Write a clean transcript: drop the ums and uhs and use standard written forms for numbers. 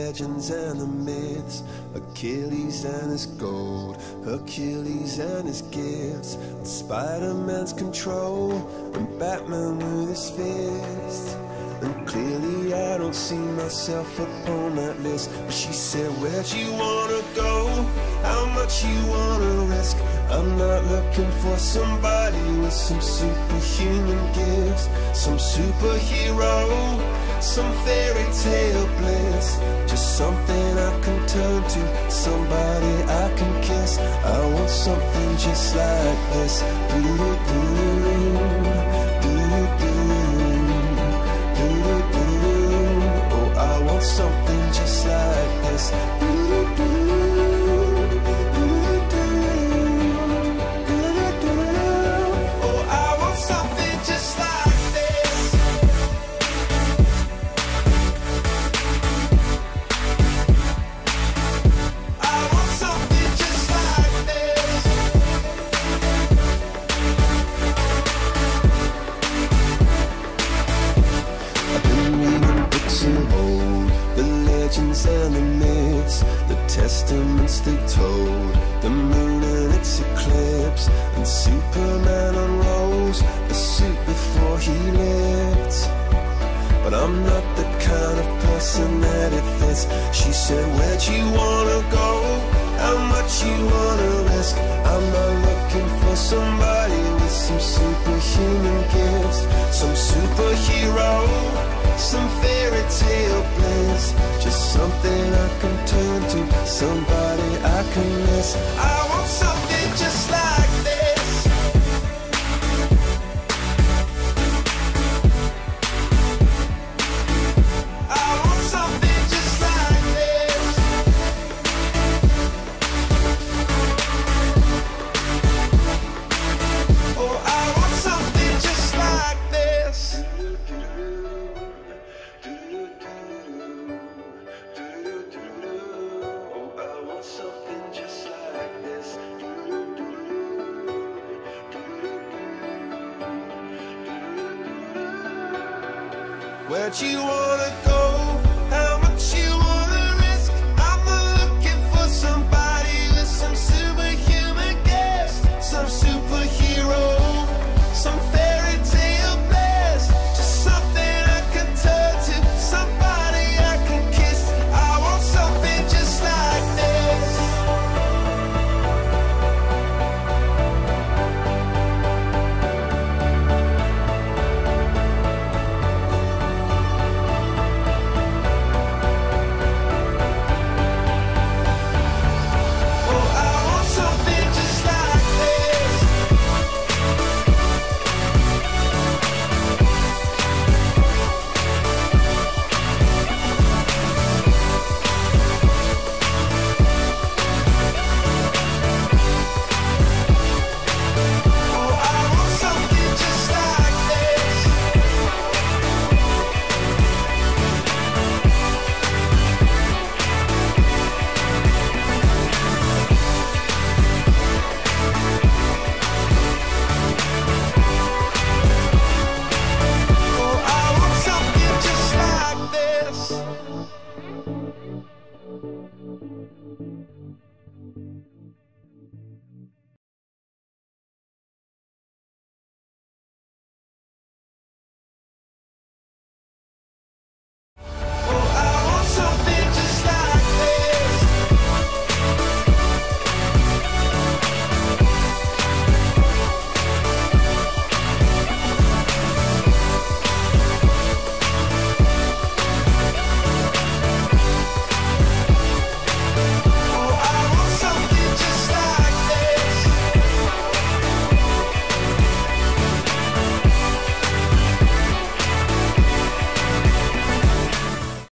legends and the myths, Achilles and his gold, Hercules and his gifts, and Spider-Man's control, and Batman with his fists. And clearly I don't see myself upon that list. But she said, where'd you wanna go? How much you wanna risk? I'm not looking for somebody with some superhuman gifts, some superhero, some fairy tale bliss. Just something I can turn to, somebody I can kiss. I want something just like this. Oh, I want something just like this. And the myths, the testaments they told, the moon and its eclipse, and Superman unrolls the suit before he lived. But I'm not the kind of person that it fits. She said, where'd you wanna go? How much you wanna risk? I'm not looking for somebody with some superhuman gifts, some superhero, some fairy tale bliss. Just something I can turn to, somebody I can miss. I want something just like this. I want something just like this. Oh, I want something just like this. Where'd you wanna go?